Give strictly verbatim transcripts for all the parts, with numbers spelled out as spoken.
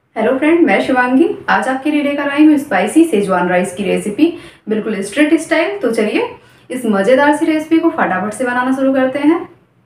Hello friend, मैं शिवांगी आज आपके लिए लेकर आई हूँ स्पाइसी सेजवान राइस की रेसिपी, बिल्कुल स्ट्रीट स्टाइल। तो चलिए इस मज़ेदार सी रेसिपी को फटाफट से बनाना शुरू करते हैं।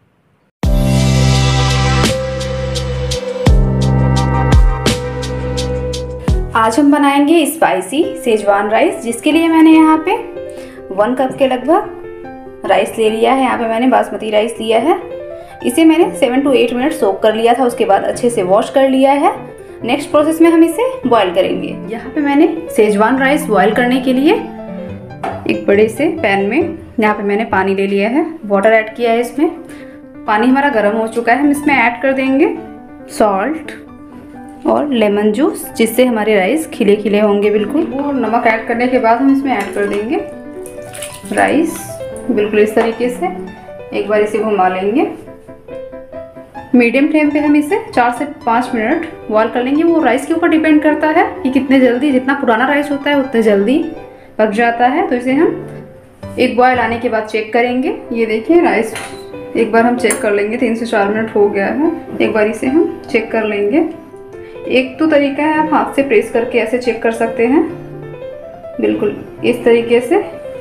आज हम बनाएंगे स्पाइसी सेजवान राइस, जिसके लिए मैंने यहाँ पे वन कप के लगभग राइस ले लिया है। यहाँ पे मैंने बासमती राइस लिया है। इसे मैंने seven to eight minute soak कर लिया था, उसके बाद अच्छे से वॉश कर लिया है। नेक्स्ट प्रोसेस में हम इसे बॉईल करेंगे। यहाँ पे मैंने सेजवान राइस बॉईल करने के लिए एक बड़े से पैन में यहाँ पे मैंने पानी ले लिया है, वाटर ऐड किया है। इसमें पानी हमारा गर्म हो चुका है। हम इसमें ऐड कर देंगे सॉल्ट और लेमन जूस, जिससे हमारे राइस खिले खिले होंगे बिल्कुल। और नमक ऐड करने के बाद हम इसमें ऐड कर देंगे राइस, बिल्कुल इस तरीके से एक बार इसे घुमा लेंगे। मीडियम फ्लेम पे हम इसे चार से पाँच मिनट बॉईल कर लेंगे। वो राइस के ऊपर डिपेंड करता है कि कितने जल्दी, जितना पुराना राइस होता है उतने जल्दी पक जाता है। तो इसे हम एक बॉईल आने के बाद चेक करेंगे। ये देखिए राइस एक बार हम चेक कर लेंगे, तीन से चार मिनट हो गया है। एक बार इसे हम चेक कर लेंगे। एक तो तरीका है, आप हाथ से प्रेस करके ऐसे चेक कर सकते हैं, बिल्कुल इस तरीके से।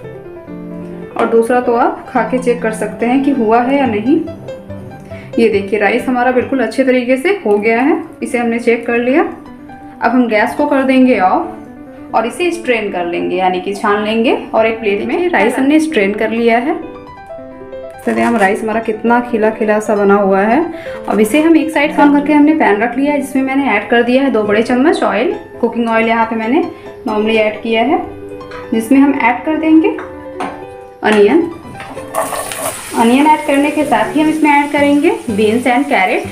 और दूसरा तो आप खा के चेक कर सकते हैं कि हुआ है या नहीं। ये देखिए राइस हमारा बिल्कुल अच्छे तरीके से हो गया है। इसे हमने चेक कर लिया। अब हम गैस को कर देंगे ऑफ और इसे स्ट्रेन कर लेंगे, यानी कि छान लेंगे। और एक प्लेट में राइस हमने स्ट्रेन कर लिया है। तो हम राइस हमारा कितना खिला खिला सा बना हुआ है। अब इसे हम एक साइड कम करके हमने पैन रख लिया है, जिसमें मैंने ऐड कर दिया है दो बड़े चम्मच ऑयल, कुकिंग ऑयल यहाँ पे मैंने नॉर्मली ऐड किया है, जिसमें हम ऐड कर देंगे अनियन। अनियन ऐड करने के साथ ही हम इसमें ऐड करेंगे बीन्स एंड कैरेट।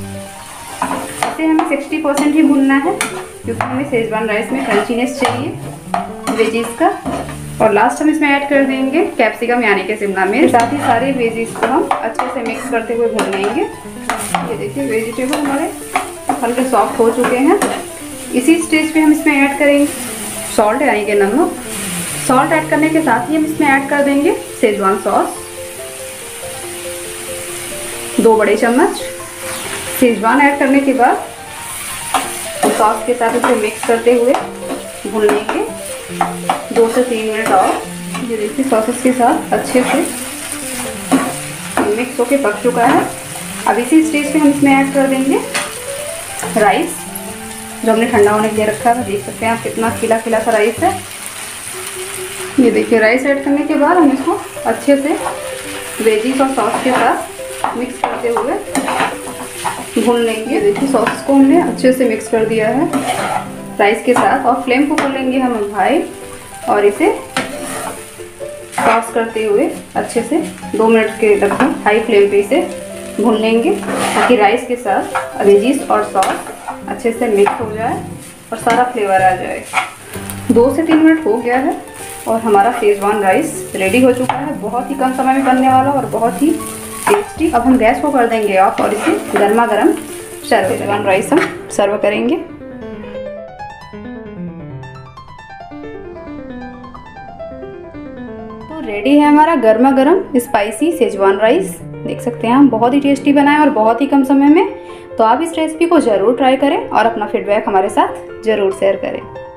इसे हमें सिक्सटी परसेंट ही भूनना है, क्योंकि हमें सेजवान राइस में क्रंचीनेस चाहिए वेजीज का। और लास्ट हम इसमें ऐड कर देंगे कैप्सिकम यानी कि शिमला मिर्च। साथ ही सारे वेजीज को हम अच्छे से मिक्स करते हुए भून लेंगे। ये देखिए वेजिटेबल हमारे हल्के सॉफ्ट हो चुके हैं। इसी स्टेज पे हम इसमें ऐड करेंगे सॉल्ट यानी कि नमक। सॉल्ट ऐड करने के साथ ही हम इसमें ऐड कर देंगे सेजवान सॉस, दो बड़े चम्मच। सेजवान ऐड करने के बाद सॉस के साथ इसे मिक्स करते हुए भून लेंगे दो से तीन मिनट और। ये देखिए सॉसेस के साथ अच्छे से मिक्स होके पक चुका है। अब इसी स्टेज पे हम इसमें ऐड कर देंगे राइस, जो हमने ठंडा होने के लिए रखा है। देख सकते हैं आप कितना खिला खिला सा राइस है। ये देखिए राइस ऐड करने के बाद हम इसको अच्छे से वेजीज और सॉस के साथ मिक्स करते हुए भून लेंगे। देखिए सॉस को हमने अच्छे से मिक्स कर दिया है राइस के साथ। और फ्लेम को कर लेंगे हम हाई और इसे टॉस करते हुए अच्छे से दो मिनट के लगभग हाई फ्लेम पे इसे भून लेंगे, ताकि राइस के साथ वेजीज और सॉस अच्छे से मिक्स हो जाए और सारा फ्लेवर आ जाए। दो से तीन मिनट हो गया है और हमारा सेजवान राइस रेडी हो चुका है। बहुत ही कम समय में बनने वाला और बहुत ही टेस्टी। अब हम गैस को कर देंगे ऑफ और इसे गर्मा गर्म सर्व सेजवान राइस हम सर्व करेंगे। तो रेडी है हमारा गर्मा गर्म स्पाइसी सेजवान राइस। देख सकते हैं हम बहुत ही टेस्टी बना है और बहुत ही कम समय में। तो आप इस रेसिपी को ज़रूर ट्राई करें और अपना फीडबैक हमारे साथ ज़रूर शेयर करें।